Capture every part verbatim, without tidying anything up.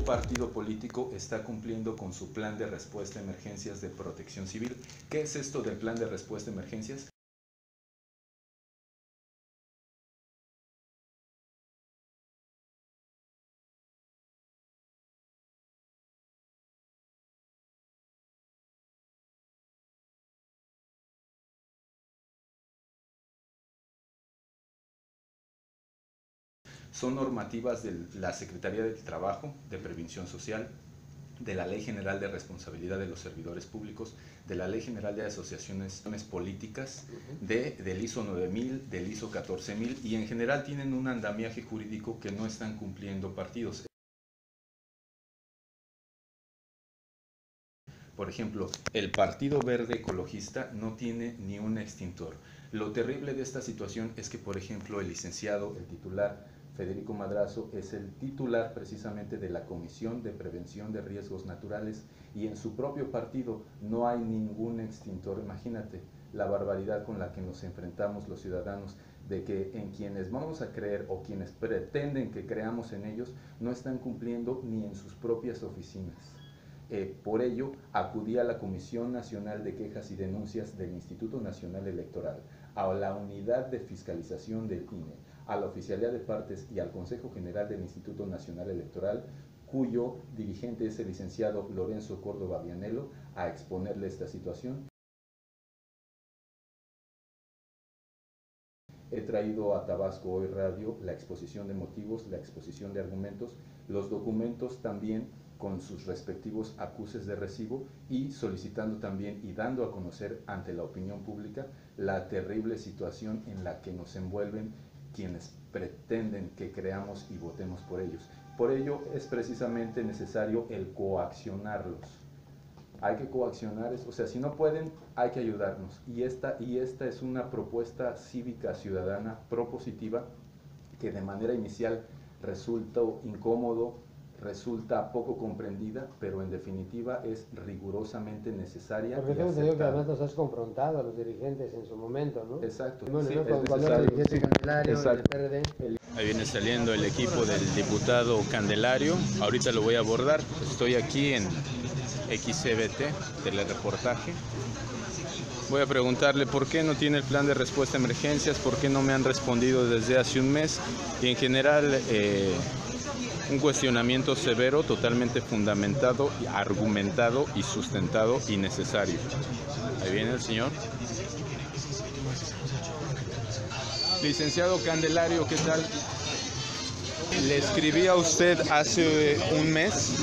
ningún partido político está cumpliendo con su plan de respuesta a emergencias de protección civil. ¿Qué es esto del plan de respuesta a emergencias? Son normativas de la Secretaría del Trabajo, de Previsión Social, de la Ley General de Responsabilidad de los Servidores Públicos, de la Ley General de Asociaciones Políticas, de, del I S O nueve mil, del I S O catorce mil, y en general tienen un andamiaje jurídico que no están cumpliendo partidos. Por ejemplo, el Partido Verde Ecologista no tiene ni un extintor. Lo terrible de esta situación es que, por ejemplo, el licenciado, el titular, Federico Madrazo, es el titular precisamente de la Comisión de Prevención de Riesgos Naturales, y en su propio partido no hay ningún extintor. Imagínate la barbaridad con la que nos enfrentamos los ciudadanos, de que en quienes vamos a creer o quienes pretenden que creamos en ellos no están cumpliendo ni en sus propias oficinas. Eh, por ello, acudí a la Comisión Nacional de Quejas y Denuncias del Instituto Nacional Electoral, a la Unidad de Fiscalización del I N E, a la Oficialía de Partes y al Consejo General del Instituto Nacional Electoral, cuyo dirigente es el licenciado Lorenzo Córdoba Vianello, a exponerle esta situación. He traído a Tabasco Hoy Radio la exposición de motivos, la exposición de argumentos, los documentos también con sus respectivos acuses de recibo, y solicitando también y dando a conocer ante la opinión pública la terrible situación en la que nos envuelven quienes pretenden que creamos y votemos por ellos. Por ello es precisamente necesario el coaccionarlos. Hay que coaccionar, o sea, si no pueden, hay que ayudarnos. Y esta, y esta es una propuesta cívica ciudadana propositiva que de manera inicial resultó incómodo, resulta poco comprendida, pero en definitiva es rigurosamente necesaria. Porque tengo entendido que además nos has confrontado a los dirigentes en su momento, ¿no? Exacto. Bueno, sí, ¿no? Cuando, cuando era el dirigente Candelario, el P R D. Ahí viene saliendo el equipo del diputado Candelario. Ahorita lo voy a abordar. Estoy aquí en X C B T, telereportaje. Voy a preguntarle por qué no tiene el plan de respuesta a emergencias, por qué no me han respondido desde hace un mes, y en general eh, un cuestionamiento severo, totalmente fundamentado, argumentado y sustentado y necesario. Ahí viene el señor. Licenciado Candelario, ¿qué tal? Le escribí a usted hace un mes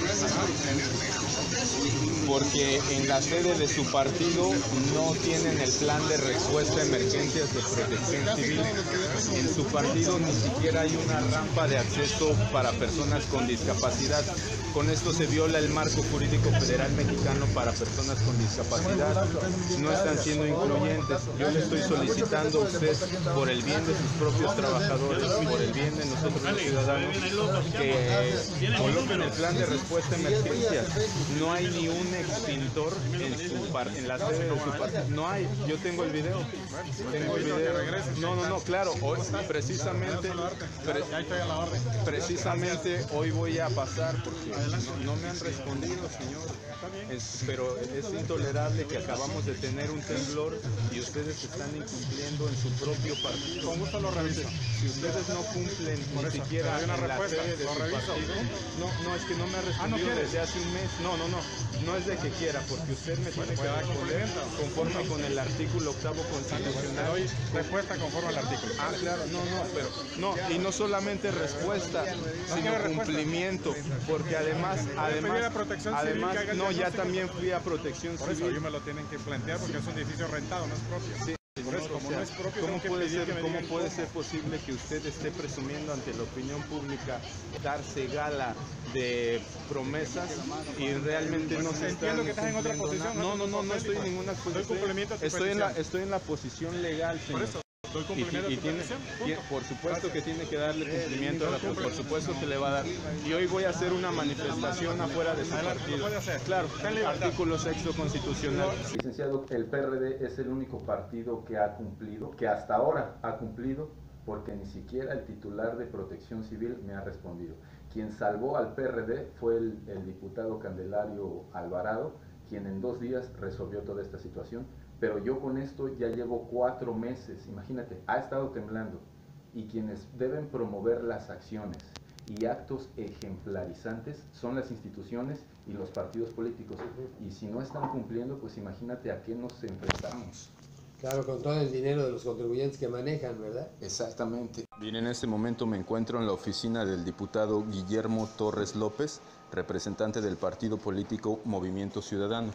porque en la sede de su partido no tienen el plan de respuesta a emergencias de protección civil. En su partido ni siquiera hay una rampa de acceso para personas con discapacidad. Con esto se viola el marco jurídico federal mexicano para personas con discapacidad. No están siendo incluyentes. Yo le estoy solicitando a usted, por el bien de sus propios trabajadores, por el bien de nosotros los ciudadanos, que coloquen el plan de respuesta a emergencias. No hay ni un extintor en, su par, en la sede de su partido. No hay. Yo tengo el video. Tengo el video. No, no, no, claro. Hoy, precisamente, pre, precisamente hoy voy a pasar porque no me han respondido, señor. Es, pero es intolerable que acabamos de tener un temblor y ustedes están incumpliendo en su propio partido. Con gusto lo reviso. Si ustedes no cumplen ni siquiera en la sede de su partido, no, no, es que no me ha respondido desde hace un mes. No, no, no. No es de que quiera, porque usted me tiene que responder conforme con el artículo octavo constitucional. Doy respuesta conforme al artículo. Ah, claro, no, no, pero no, y no solamente respuesta, sino cumplimiento, porque además, además, además, no, ya también fui a protección civil. Por eso ellos me lo tienen que plantear, porque es un edificio rentado, no es propio. Sí. Por eso, como o sea, no es propio, ¿cómo puede ser, que cómo puede ser posible que usted esté presumiendo ante la opinión pública darse gala de promesas y realmente pues no se entiendo están que estás en otra posición? No, no, no, no estoy en ninguna posición. Estoy, estoy en la, estoy en la posición legal, señor. Por eso. ¿Doy cumplimiento y, y, a tu tiene, tiene, por supuesto que tiene que darle cumplimiento a la, por supuesto que le va a dar. Y hoy voy a hacer una manifestación afuera de su partido. Claro, artículo sexto constitucional. Licenciado, el P R D es el único partido que ha cumplido, que hasta ahora ha cumplido, porque ni siquiera el titular de Protección Civil me ha respondido. Quien salvó al P R D fue el, el diputado Candelario Alvarado, quien en dos días resolvió toda esta situación. Pero yo con esto ya llevo cuatro meses, imagínate, ha estado temblando. Y quienes deben promover las acciones y actos ejemplarizantes son las instituciones y los partidos políticos. Y si no están cumpliendo, pues imagínate a qué nos enfrentamos. Claro, con todo el dinero de los contribuyentes que manejan, ¿verdad? Exactamente. Bien, en este momento me encuentro en la oficina del diputado Guillermo Torres López, representante del partido político Movimiento Ciudadano.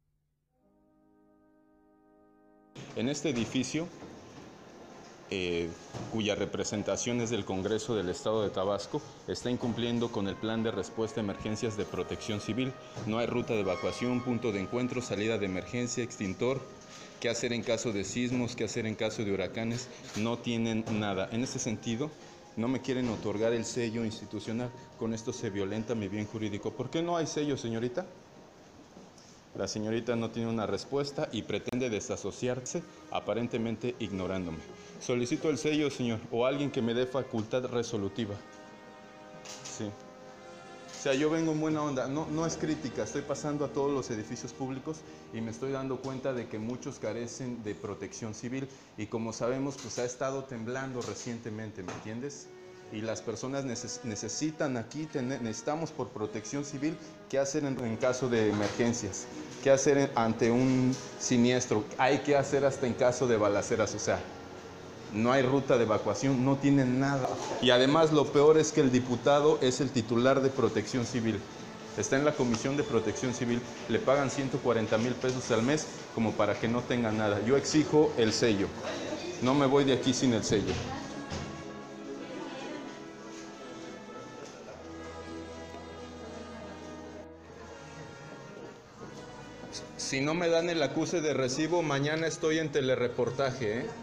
En este edificio, eh, cuya representación es del Congreso del Estado de Tabasco, está incumpliendo con el plan de respuesta a emergencias de protección civil. No hay ruta de evacuación, punto de encuentro, salida de emergencia, extintor. ¿Qué hacer en caso de sismos? ¿Qué hacer en caso de huracanes? No tienen nada. En ese sentido, no me quieren otorgar el sello institucional. Con esto se violenta mi bien jurídico. ¿Por qué no hay sello, señorita? La señorita no tiene una respuesta y pretende desasociarse, aparentemente ignorándome. Solicito el sello, señor, o alguien que me dé facultad resolutiva. Sí. O sea, yo vengo en buena onda, no, no es crítica, estoy pasando a todos los edificios públicos y me estoy dando cuenta de que muchos carecen de protección civil y como sabemos, pues ha estado temblando recientemente, ¿me entiendes? Y las personas neces necesitan aquí, tener, necesitamos por protección civil, qué hacer en, en caso de emergencias, qué hacer en, ante un siniestro, hay que hacer hasta en caso de balaceras, o sea, no hay ruta de evacuación, no tienen nada. Y además lo peor es que el diputado es el titular de Protección Civil. Está en la Comisión de Protección Civil, le pagan ciento cuarenta mil pesos al mes como para que no tenga nada. Yo exijo el sello, no me voy de aquí sin el sello. Si no me dan el acuse de recibo, mañana estoy en telereportaje, ¿eh?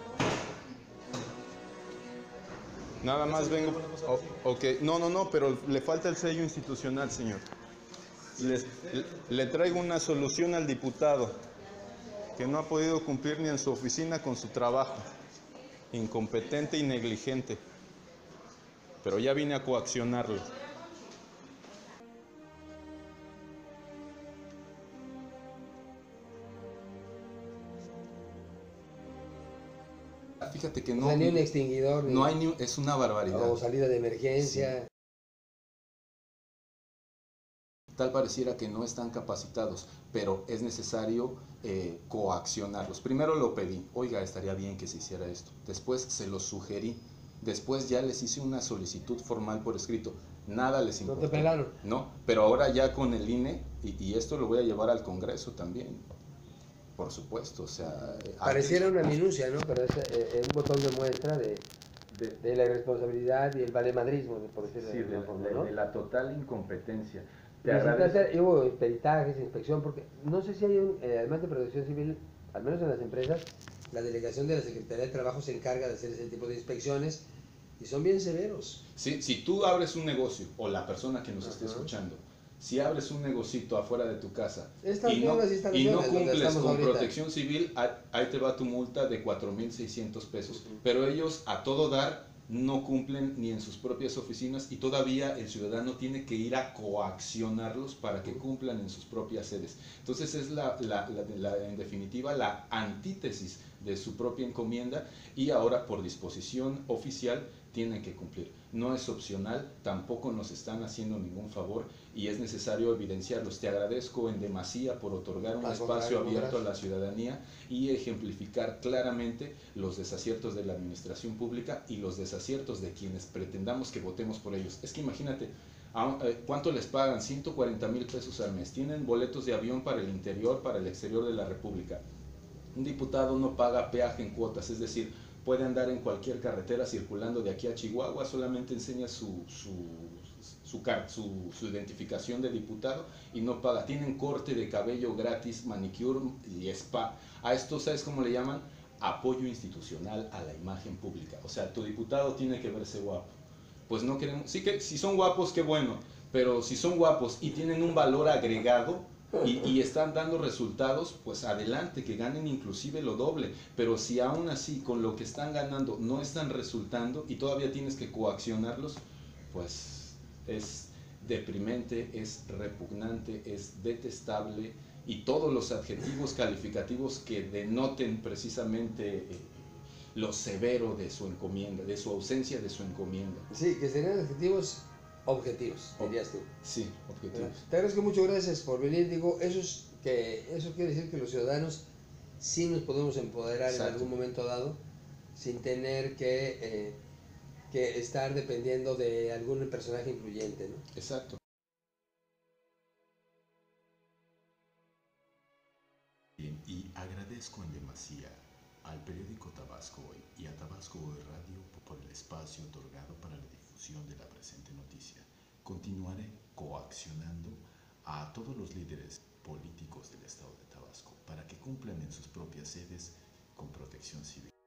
Nada más vengo... Oh, ok, no, no, no, pero le falta el sello institucional, señor. Le, le traigo una solución al diputado, que no ha podido cumplir ni en su oficina con su trabajo. Incompetente y negligente. Pero ya vine a coaccionarlo. Fíjate que no, o sea, ni un extinguidor, no hay ni, es una barbaridad. O salida de emergencia. Sí. Tal pareciera que no están capacitados, pero es necesario eh, coaccionarlos. Primero lo pedí, oiga, estaría bien que se hiciera esto. Después se lo sugerí. Después ya les hice una solicitud formal por escrito. Nada les importó. ¿No te pelaron? No, pero ahora ya con el I N E, y, y esto lo voy a llevar al Congreso también. Por supuesto, o sea... Pareciera una minucia, ¿no? Pero es, eh, es un botón de muestra de, de, de la irresponsabilidad y el valemadrismo, por decirlo sí, de alguna forma, de, ¿no? de la total incompetencia. Te Necesita hacer, hubo peritajes, inspección, porque no sé si hay un, eh, además de protección civil, al menos en las empresas, la delegación de la Secretaría de Trabajo se encarga de hacer ese tipo de inspecciones y son bien severos. Sí, si tú abres un negocio, o la persona que nos Ajá. esté escuchando, si abres un negocito afuera de tu casa Estas y no, y no cumples con ahorita. protección civil, ahí te va tu multa de cuatro mil seiscientos pesos. Uh-huh. Pero ellos a todo dar no cumplen ni en sus propias oficinas y todavía el ciudadano tiene que ir a coaccionarlos para que cumplan en sus propias sedes. Entonces es la, la, la, la, en definitiva la antítesis de su propia encomienda y ahora por disposición oficial tienen que cumplir. No es opcional, tampoco nos están haciendo ningún favor y es necesario evidenciarlos. Te agradezco en demasía por otorgar un espacio abierto a la ciudadanía y ejemplificar claramente los desaciertos de la administración pública y los desaciertos de quienes pretendamos que votemos por ellos. Es que imagínate, ¿cuánto les pagan? ciento cuarenta mil pesos al mes. Tienen boletos de avión para el interior, para el exterior de la República. Un diputado no paga peaje en cuotas, es decir, puede andar en cualquier carretera circulando de aquí a Chihuahua, solamente enseña su, su, su, su, su identificación de diputado y no paga. Tienen corte de cabello gratis, manicure y spa. A esto, ¿sabes cómo le llaman? Apoyo institucional a la imagen pública. O sea, tu diputado tiene que verse guapo. Pues no queremos, sí que si son guapos, qué bueno, pero si son guapos y tienen un valor agregado, Y, y están dando resultados, pues adelante, que ganen inclusive lo doble, pero si aún así con lo que están ganando no están resultando y todavía tienes que coaccionarlos, pues es deprimente, es repugnante, es detestable, y todos los adjetivos calificativos que denoten precisamente eh, lo severo de su encomienda, de su ausencia de su encomienda. Sí, que serían adjetivos objetivos, dirías tú. Sí, objetivos. Te agradezco mucho, gracias por venir. Digo, eso, es que, eso quiere decir que los ciudadanos sí nos podemos empoderar Exacto. en algún momento dado, sin tener que, eh, que estar dependiendo de algún personaje influyente, ¿no? Exacto. Y agradezco en demasía al periódico Tabasco Hoy y a Tabasco Hoy Radio por el espacio otorgado para la difusión de la presente noticia. Continuaré coaccionando a todos los líderes políticos del estado de Tabasco para que cumplan en sus propias sedes con protección civil.